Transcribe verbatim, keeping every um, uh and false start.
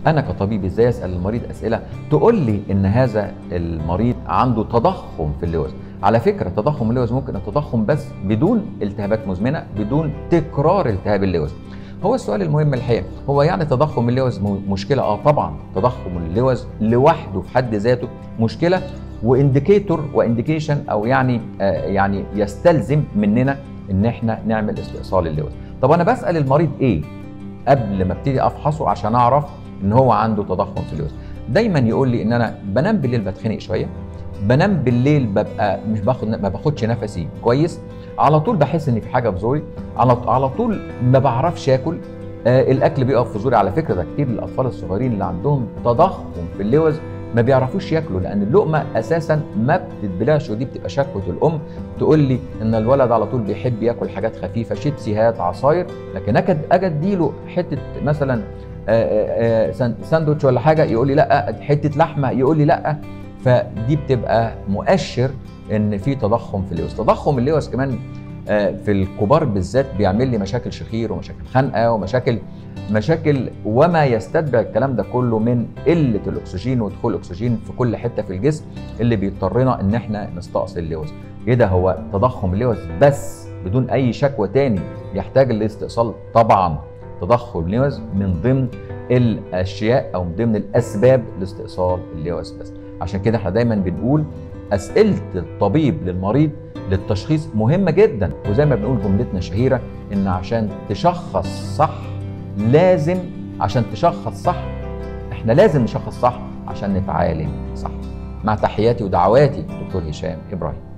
انا كطبيب ازاي اسال المريض اسئله تقول لي ان هذا المريض عنده تضخم في اللوز؟ على فكره تضخم اللوز ممكن التضخم بس بدون التهابات مزمنه، بدون تكرار التهاب اللوز. هو السؤال المهم الحقيقه هو يعني تضخم اللوز مشكله؟ اه طبعا تضخم اللوز لوحده في حد ذاته مشكله، وانديكيتور وانديكيشن او يعني آه يعني يستلزم مننا ان احنا نعمل استئصال اللوز. طب انا بسال المريض ايه قبل ما ابتدي افحصه عشان اعرف ان هو عنده تضخم في اللوز؟ دايما يقول لي ان انا بنام بالليل بتخنق شويه، بنام بالليل ببقى مش باخد ما باخدش نفسي كويس، على طول بحس ان في حاجه في زوري، على على طول ما بعرفش اكل، آه الاكل بيقف في زوري. على فكره ده كتير الاطفال الصغيرين اللي عندهم تضخم في اللوز ما بيعرفوش ياكلوا لان اللقمه اساسا ما بتتبلعش، ودي بتبقى شكوى الام تقول لي ان الولد على طول بيحب ياكل حاجات خفيفه، شيبسيهات، عصاير، لكن اجي اديله حته مثلا ساندوتش ولا حاجه يقول لي لا، حته لحمه يقول لي لا، فدي بتبقى مؤشر ان في تضخم في اللوز. تضخم اللوز كمان في الكبار بالذات بيعمل لي مشاكل شخير ومشاكل خنقه ومشاكل مشاكل وما يستتبع الكلام ده كله من قله الاكسجين ودخول الاكسجين في كل حته في الجسم اللي بيضطرنا ان احنا نستأصل اللوز. كده هو تضخم اللوز بس بدون اي شكوى تاني يحتاج لاستئصال؟ طبعا تضخم اللوز من ضمن الاشياء او من ضمن الاسباب لاستئصال اللوز بس. عشان كده احنا دايما بنقول اسئله الطبيب للمريض للتشخيص مهمه جدا، وزي ما بنقول جملتنا الشهيره ان عشان تشخص صح لازم عشان تشخص صح احنا لازم نشخص صح عشان نتعالج صح. مع تحياتي ودعواتي دكتور هشام ابراهيم.